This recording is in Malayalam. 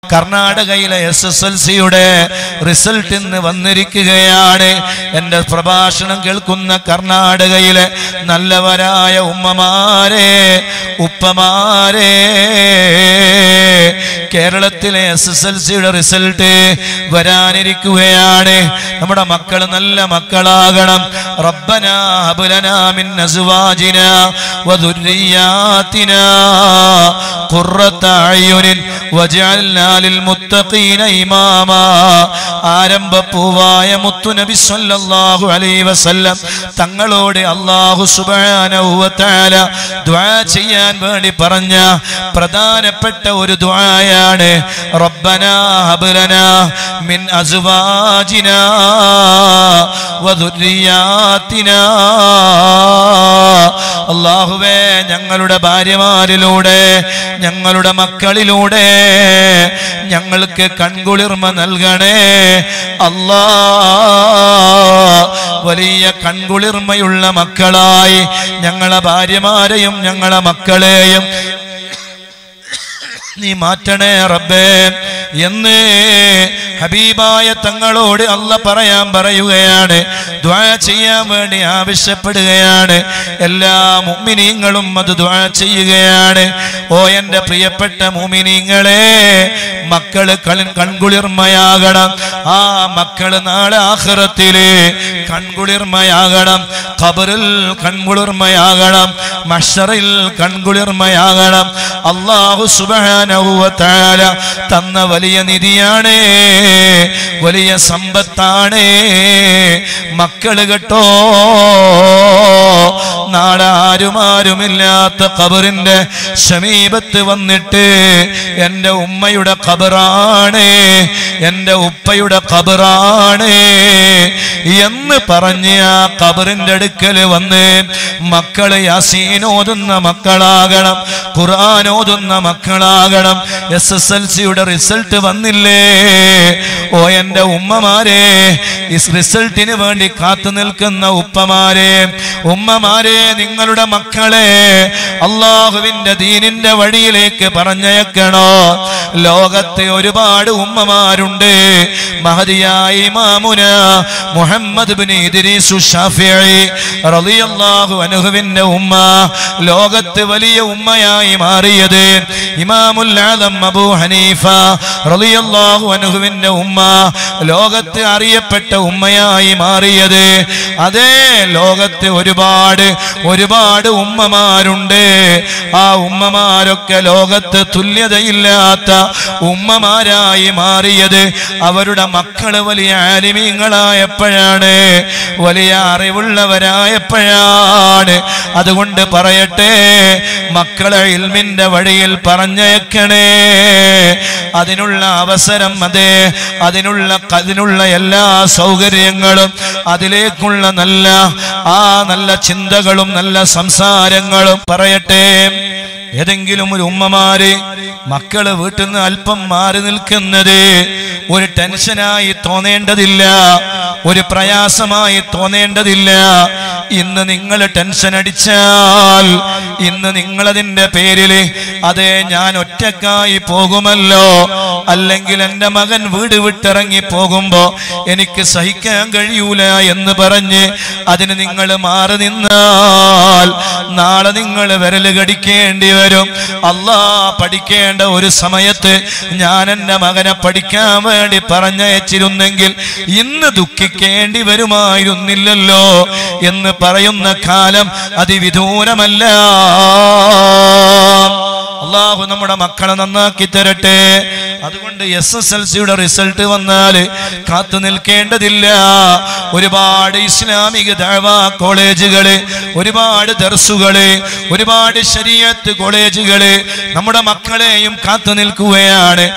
കർണാടകയിലെ SSLCയുടെ റിസൾട്ട് ഇന്ന് വന്നിരിക്കുകയാണ്. എൻ്റെ പ്രഭാഷണം കേൾക്കുന്ന കർണാടകയിലെ നല്ലവരായ ഉമ്മമാരെ, ഉപ്പമാരെ, കേരളത്തിലെ SSLCയുടെ റിസൾട്ട് വരാനിരിക്കുകയാണ്. നമ്മുടെ മക്കൾ നല്ല മക്കളാകണം. റബ്ബനാ ഹബ് ലനാ മിൻ അസ്വാജിനാ വദുർരിയാതിനാ ഖുർറത അയ്യുനിൻ വജഅൽനാ ലിൽ മുത്തഖീന ഇമാമാ. ആരംഭപ്പൂവായ മുത്തുനബി സ്വല്ലല്ലാഹു അലൈഹി വസല്ലം തങ്ങളോട് അല്ലാഹു സുബ്ഹാനഹു വ തആല ദുആ ചെയ്യാൻ വേണ്ടി പറഞ്ഞ പ്രധാനപ്പെട്ട ഒരു ദുആയാണ് റബ്ബനാ ഹബ് ലനാ മിൻ അസ്വാജിനാ വദുർരിയാതിനാ. അല്ലാഹുവേ, ഞങ്ങളുടെ ഭാര്യമാരിലൂടെ, ഞങ്ങളുടെ മക്കളിലൂടെ ഞങ്ങൾക്ക് കൺകുളിർമ നൽകണേ അല്ലാ. വലിയ കൺകുളിർമയുള്ള മക്കളായി ഞങ്ങളെ ഭാര്യമാരെയും ഞങ്ങളെ മക്കളെയും നീ മാറ്റണേ റബ്ബേ എന്ന് ഹബീബായ തങ്ങളോട് അല്ലാഹ് പറയുകയാണ്, ദുആ ചെയ്യാൻ വേണ്ടി ആവശ്യപ്പെടുകയാണ്. എല്ലാ മുഅ്മിനീങ്ങളും അത് ദുആ ചെയ്യുകയാണ്. ഓ എൻ്റെ പ്രിയപ്പെട്ട മുഅ്മിനീങ്ങളെ, മക്കള് കൺകുളിർമയാകണം. ആ മക്കള് നാളെ ആഖിറത്തില് കൺകുളിർമയാകണം, ഖബറിൽ കൺകുളിർമയാകണം, മഹ്ശറിൽ കൺകുളിർമയാകണം. അല്ലാഹു സുബ്ഹാനഹു വ തആല തന്ന വലിയ നിധിയാണ്, വലിയ സമ്പത്താണ് മക്കള് കേട്ടോ. നാളെ ആരുമില്ലാത്ത ഖബറിന്റെ സമീപത്ത് വന്നിട്ട് എൻ്റെ ഉമ്മയുടെ ഖബറാണ്, എൻ്റെ ഉപ്പയുടെ ഖബറാണ് എന്ന് പറഞ്ഞ് ആ ഖബറിന്റെ അടുക്കൽ വന്ന് മക്കള് യാസീൻ ഓതുന്ന മക്കളാകണം, ഖുർആൻ ഓതുന്ന മക്കളാകണം. SSLCയുടെ റിസൾട്ട് വന്നില്ലേ? ഓ എൻ്റെ ഉമ്മമാരെ, ഈ റിസൾട്ടിന് വേണ്ടി കാത്തു നിൽക്കുന്ന ഉപ്പമാരെ, ഉമ്മമാരെ, നിങ്ങളുടെ മക്കളെ അള്ളാഹുവിന്റെ ദീനിന്റെ വഴിയിലേക്ക് പറഞ്ഞയക്കണോ? ലോകത്തെ ഒരുപാട് ഉമ്മമാരുണ്ട്. മഹദിയായ ഇമാമുന മുഹമ്മദ് ഇബ്നു ഇദ്രീസ് ശാഫിഈ റളിയല്ലാഹു അൻഹുവിന്റെ ഉമ്മ ലോകത്ത് വലിയ ഉമ്മയായി മാറിയത്. ഇമാമുൽ ആദം അബൂ ഹനീഫ റളിയല്ലാഹു അൻഹുവിന്റെ ഉമ്മ ലോകത്ത് അറിയപ്പെട്ട ഉമ്മയായി മാറിയത്. അതേ ലോകത്ത് ഒരുപാട് ഉമ്മമാരുണ്ട്. ആ ഉമ്മമാരൊക്കെ ലോകത്ത് തുല്യതയില്ലാത്ത ഉമ്മമാരായി മാറിയത് അവരുടെ മക്കള് വലിയ ആലിമീങ്ങളായപ്പോഴാണ്, വലിയ അറിവുള്ളവരായപ്പോഴാണ്. അതുകൊണ്ട് പറയട്ടെ, മക്കളെ ഇൽമിന്റെ വഴിയിൽ പറഞ്ഞയക്കണേ. അതിനുള്ള അവസരം, അതിനുള്ള എല്ലാ സൗകര്യങ്ങളും, അതിലേക്കുള്ള നല്ല ചിന്തകളും നല്ല സംസാരങ്ങളും പറയട്ടെ. ഏതെങ്കിലും ഒരു ഉമ്മമാര് മക്കള് വീട്ടിൽ നിന്ന് അല്പം മാറി നിൽക്കുന്നത് ഒരു ടെൻഷനായി തോന്നേണ്ടതില്ല, ഒരു പ്രയാസമായി തോന്നേണ്ടതില്ല. ഇന്ന് നിങ്ങൾ ടെൻഷൻ അടിച്ചാൽ, ഇന്ന് നിങ്ങളതിന്റെ പേരില് അതെ ഞാൻ ഒറ്റക്കായി പോകുമല്ലോ, അല്ലെങ്കിൽ എൻ്റെ മകൻ വീട് വിട്ടിറങ്ങി പോകുമ്പോ എനിക്ക് സഹിക്കാൻ കഴിയൂല എന്ന് പറഞ്ഞ് അതിന് നിങ്ങൾ മാറി നിന്നാൽ നാളെ നിങ്ങൾ വിരല് കടിക്കേണ്ടി വരും. അല്ലാഹ് പഠിക്കേണ്ട ഒരു സമയത്ത് ഞാൻ എൻ്റെ മകനെ പഠിക്കാൻ വേണ്ടി പറഞ്ഞയച്ചിരുന്നെങ്കിൽ ഇന്ന് ദുഃഖിക്കേണ്ടി വരുമായിരുന്നില്ലല്ലോ എന്ന് പറയുന്ന കാലം അതിവിദൂരമല്ല. അല്ലാഹു നമ്മുടെ മക്കളെ നന്നാക്കി തരട്ടെ. അതുകൊണ്ട് SSLCയുടെ റിസൾട്ട് വന്നാൽ കാത്തു നിൽക്കേണ്ടതില്ല. ഒരുപാട് ഇസ്ലാമിക ദഅവാ കോളേജുകള്, ഒരുപാട് ദർസുകള്, ഒരുപാട് ശരീഅത്ത് കോളേജുകള് നമ്മുടെ മക്കളെയും കാത്തു നിൽക്കുകയാണ്.